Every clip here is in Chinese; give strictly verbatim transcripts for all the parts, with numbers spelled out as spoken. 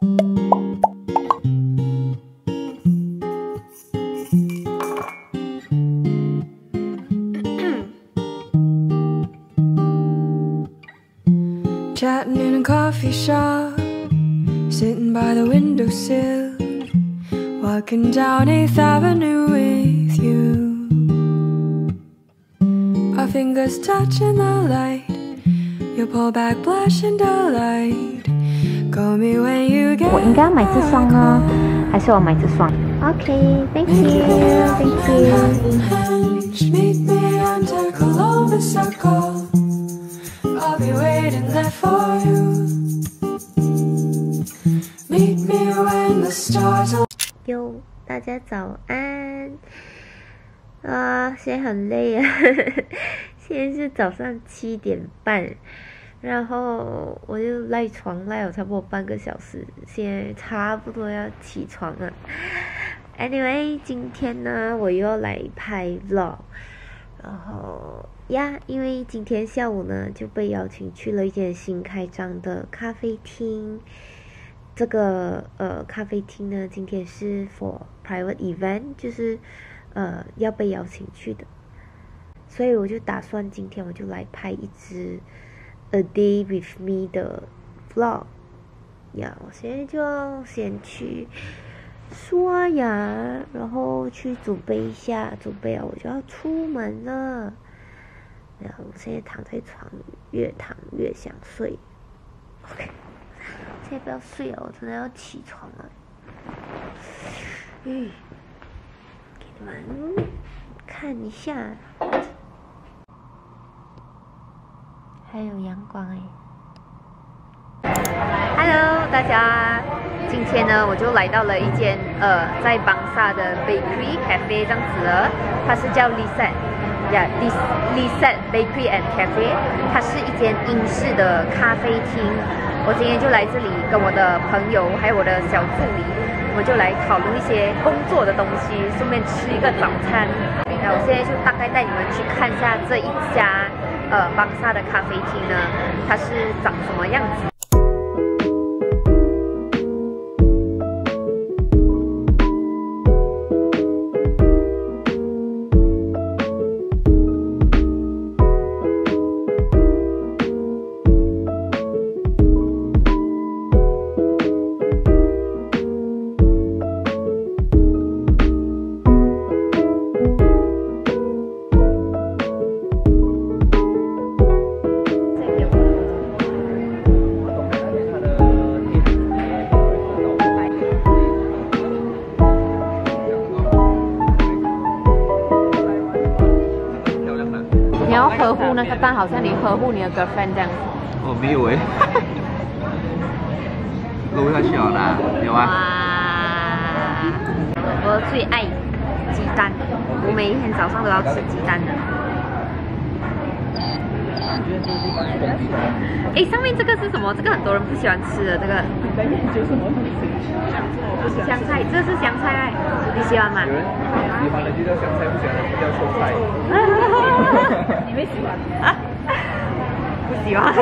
Chatting in a coffee shop, sitting by the windowsill, walking down eighth Avenue with you. Our fingers touching the light, you pull back blushing delight. Call me when you get 我应该要买这双呢，还是我买这双 ？OK, thank you, thank you. Meet me under Columbus Circle. I'll be waiting there for you. Meet me when the stars are. 哟，大家早安！啊，现在很累啊，现在是早上七点半，然后我就赖床赖了差不多半个小时，现在差不多要起床了。Anyway， 今天呢，我又要来拍 vlog。然后呀，因为今天下午呢就被邀请去了一间新开张的咖啡厅。这个呃咖啡厅呢，今天是 for private event， 就是呃要被邀请去的，所以我就打算今天我就来拍一支 a day with me 的 vlog。呀，我现在就要先去刷牙，然后去准备一下，准备啊，我就要出门了。然后我现在躺在床，越躺越想睡。OK， 现在不要睡了，我真的要起床了。嗯，给你们看一下，还有阳光哎。Hello， 大家。今天呢，我就来到了一间呃，在邦萨的 bakery cafe 这样子了，它是叫 Lisette， 呀 Lisette Bakery and Cafe， 它是一间英式的咖啡厅。我今天就来这里跟我的朋友还有我的小助理，我们就来讨论一些工作的东西，顺便吃一个早餐。那我现在就大概带你们去看一下这一家呃邦萨的咖啡厅呢，它是长什么样子。你要呵护那个蛋，好像你呵护你的 girlfriend 这样。 哦，没有哎。搂下去了啦，有吗？ 哇！我最爱鸡蛋，我每一天早上都要吃鸡蛋的。哎，上面这个是什么？这个很多人不喜欢吃的这个。你在研究什么东西？香菜，这是香菜哎，你喜欢吗？有人喜欢的就叫香菜，不喜欢的就叫蔬菜。你们喜欢啊？不喜欢。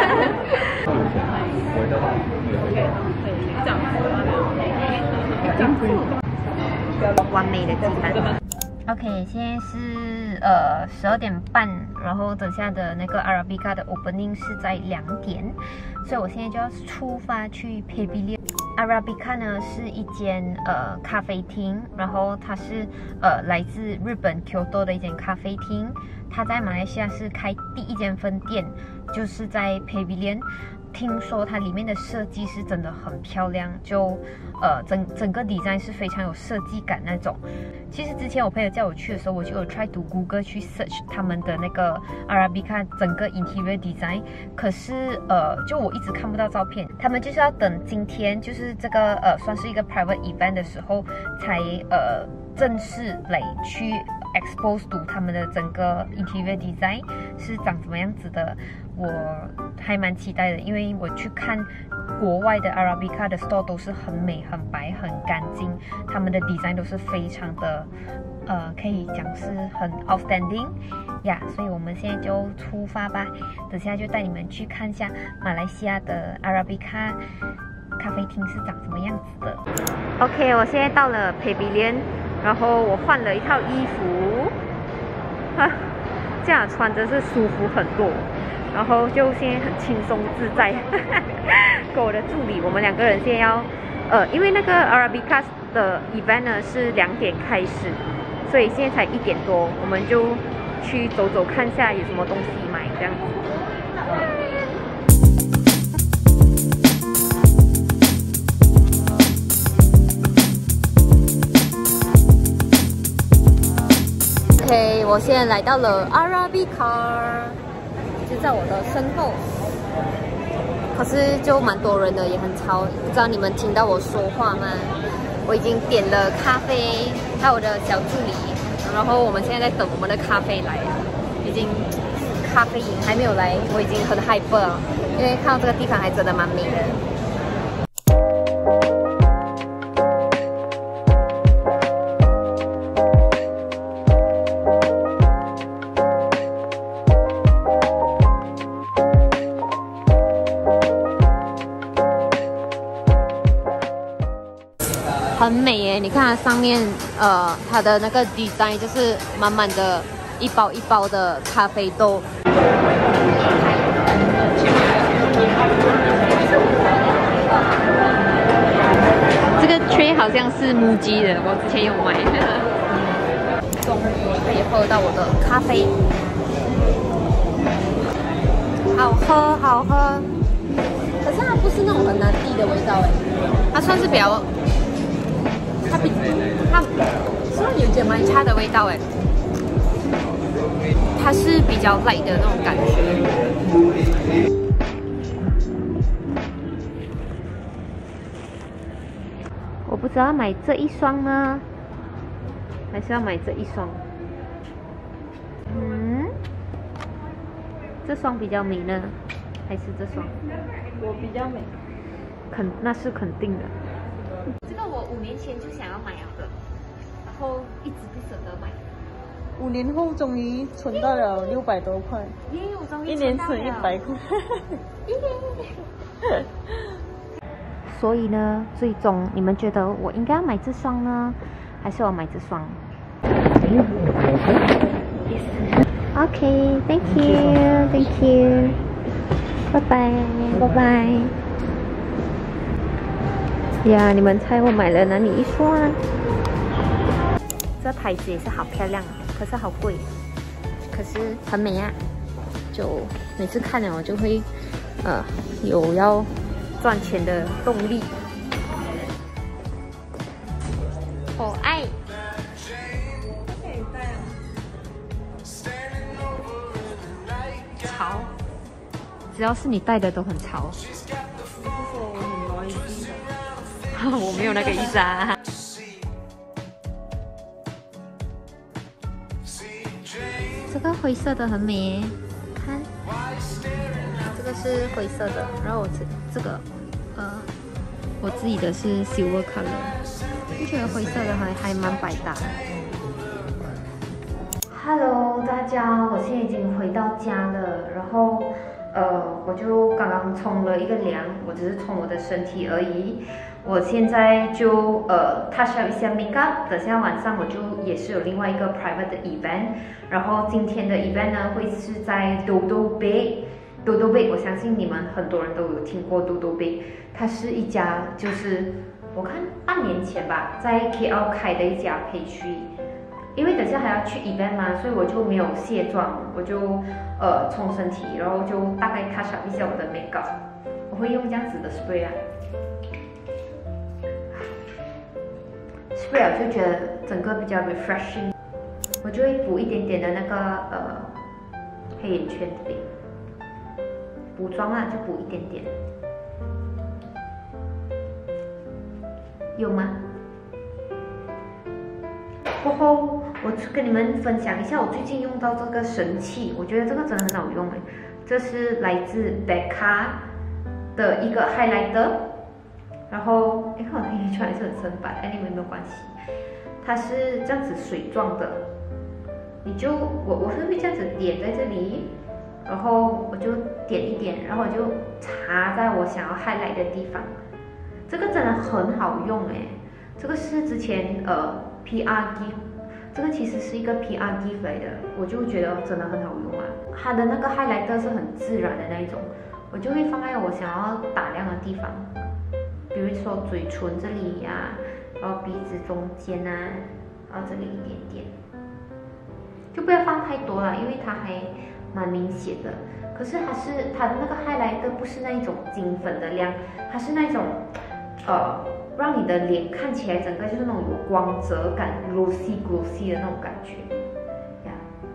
完美的鸡蛋。OK， 现在是呃十二点半，然后等下的那个 Arabica 的 opening 是在两点，所以我现在就要出发去 Pavilion。Arabica 呢是一间呃咖啡厅，然后它是呃来自日本 Kyoto 的一间咖啡厅，它在马来西亚是开第一间分店，就是在 Pavilion。听说它里面的设计是真的很漂亮，就呃整整个 design 是非常有设计感那种。其实之前我朋友叫我去的时候，我就有 try to Google 去 search 他们的那个 Arabica 整个 interior design， 可是呃就我一直看不到照片，他们就是要等今天就是这个呃算是一个 private event 的时候才呃正式来去 expose to 他们的整个 interior design 是长什么样子的。我还蛮期待的，因为我去看国外的 Arabica 的 store 都是很美、很白、很干净，他们的 design 都是非常的，呃，可以讲是很 outstanding 呀。所以我们现在就出发吧，等下就带你们去看一下马来西亚的 Arabica 咖啡听是长什么样子的。OK， 我现在到了 Pavilion， 然后我换了一套衣服，啊，这样穿着是舒服很多，然后就现在很轻松自在。跟我的助理，我们两个人现在要，呃，因为那个 Arabica 的 event 呢是两点开始，所以现在才一点多，我们就去走走看一下有什么东西买这样子。OK， 我现在来到了 Arabica， 就在我的身后。可是就蛮多人的，也很吵，不知道你们听到我说话吗？我已经点了咖啡，还有我的小助理，然后我们现在在等我们的咖啡来，已经咖啡饮还没有来，我已经很 hyper 了，因为看到这个地方还真的蛮美的。很美耶！你看它上面，呃，它的那个 design 就是满满的一包一包的咖啡豆。这个 tray 好像是木吉的，我之前有买。终于可以喝到我的咖啡，好喝好喝。可是它不是那种很难滴的味道哎，它算是比较。它比它虽然有点蛮差的味道哎，它是比较 light 的那种感觉。我不知道买这一双呢，还是要买这一双。嗯，这双比较美呢，还是这双？ 我比较美， 肯那是肯定的。这个我五年前就想要买了的，然后一直不舍得买。 五年后终于存到了六百多块， 耶！我终于一年存一百块。 所以呢，最终你们觉得我应该要买这双呢，还是我买这双 ？OK， thank you, thank you， 拜拜，拜拜。呀，你们猜我买了哪里一双啊？这牌子也是好漂亮啊，可是好贵，可是很美啊。就每次看了我就会，呃，有要赚钱的动力。我爱。潮，只要是你戴的都很潮。我没有那个意思啊。这个灰色的很美耶，看，这个是灰色的，然后我这这个，呃，我自己的是 silver color， 我觉得灰色的还还蛮百搭的。Hello， 大家，我现在已经回到家了，然后。呃，我就刚刚冲了一个凉，我只是冲我的身体而已。我现在就呃 touch up 一下 makeup， 等下晚上我就也是有另外一个 private 的 event， 然后今天的 event 呢会是在 Dodo Bake。Dodo Bake， 我相信你们很多人都有听过 Dodo Bake， 它是一家就是我看半年前吧，在 K L 开的一家培区。因为等下还要去 event 嘛，所以我就没有卸妆，我就呃冲身体，然后就大概 touch up 一下我的 makeup。我会用这样子的 spray 啊 ，spray 我就觉得整个比较 refreshing。我就会补一点点的那个呃黑眼圈这边，补妆啊就补一点点，有吗？过后，我跟你们分享一下我最近用到这个神器，我觉得这个真的很好用哎。这是来自 Becca 的一个 highlighter， 然后哎，看我黑眼圈还是很深白，哎，你们没有关系。它是这样子水状的，你就我我是会这样子点在这里，然后我就点一点，然后我就擦在我想要 highlight 的地方， 这个真的很好用哎，这个是之前呃 P R gift， 这个其实是一个 P R gift 来的，我就觉得真的很好用啊。它的那个 highlighter 是很自然的那一种，我就会放在我想要打亮的地方，比如说嘴唇这里呀、啊，然后鼻子中间啊，然后这里一点点，就不要放太多了，因为它还蛮明显的。可是它是它的那个 highlighter 不是那一种金粉的亮，它是那种呃让你的脸看起来整个就是那种有光泽感 ，glossy glossy 的那种感觉呀。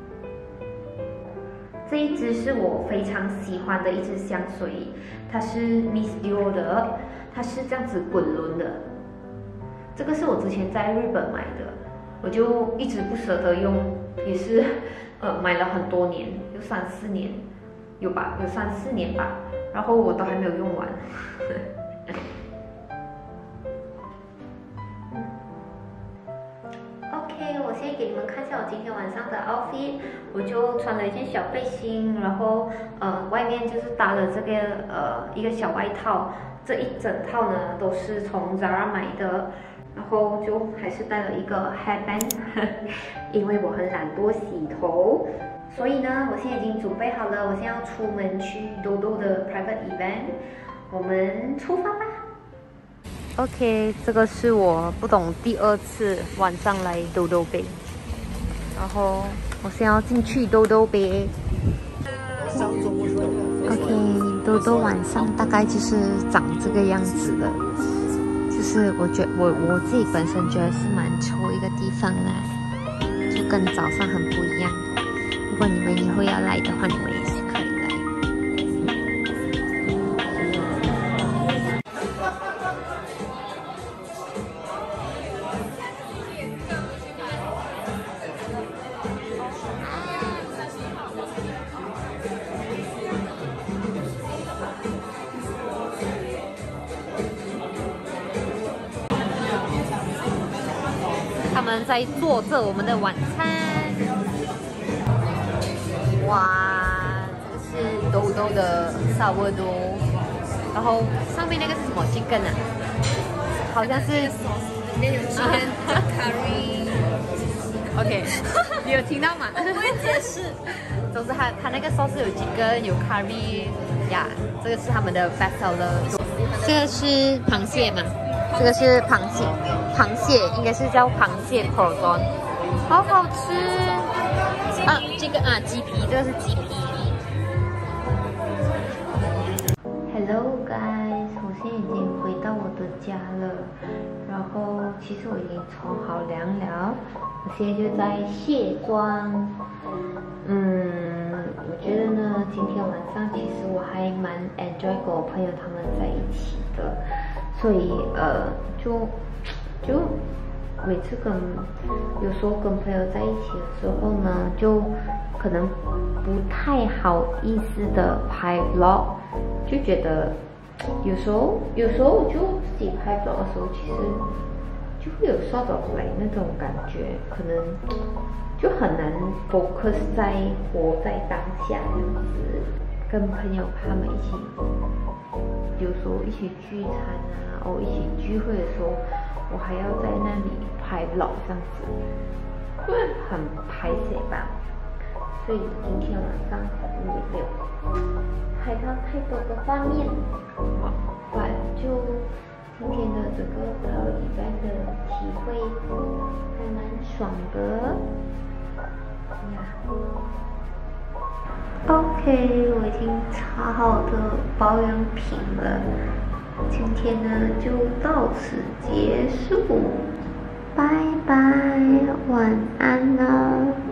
这一支是我非常喜欢的一支香水，它是 Miss Dior 的，它是这样子滚轮的。这个是我之前在日本买的，我就一直不舍得用，也是呃买了很多年，有三四年。有吧，有三四年吧，然后我都还没有用完。OK， 我现在给你们看一下我今天晚上的 outfit， 我就穿了一件小背心，然后呃外面就是搭了这个呃一个小外套，这一整套呢都是从 Zara 买的，然后就还是带了一个 hairband， 因为我很懒惰洗头。所以呢，我现在已经准备好了，我现在要出门去豆豆的 private event， 我们出发吧。OK， 这个是我不懂第二次晚上来豆豆杯，然后我现在要进去豆豆杯。OK， 豆豆晚上大概就是长这个样子的，就是我觉我我自己本身觉得是蛮臭一个地方啦，就跟早上很不一样。如果你们以后要来的话，你们也是可以来。他们在做着我们的晚餐。哇，这个是豆豆的沙沃多，然后上面那个是什么 chicken 啊？好像是里面有 chicken curry。OK， 你有听到吗？我不会解释。总之它它那个 sauce 有 chicken 有 curry 呀，这个是他们的 best seller。这个是螃蟹吗？这个是螃蟹，螃蟹应该是叫螃蟹 croissant， 好好吃。啊，这个啊，鸡皮，这个是鸡皮。Hello guys， 我现在已经回到我的家了，然后其实我已经冲好凉了，我现在就在卸妆。嗯，我觉得呢，今天晚上其实我还蛮 enjoy 跟我朋友他们在一起的，所以呃，就就。每次跟有时候跟朋友在一起的时候呢，就可能不太好意思的拍 vlog， 就觉得有时候有时候我就自己拍 vlog 的时候，其实就会有 sort of like 那种感觉，可能就很难 focus 在活在当下这样子，跟朋友他们一起，有时候一起聚餐啊，或一起聚会的时候。我还要在那里拍 vlog 这样子，很拍摄吧。所以今天晚上也没有拍到太多的画面，哇，就今天的这个private event的体会还蛮爽的呀。OK， 我已经擦好的保养品了。今天呢就到此结束，拜拜，晚安了。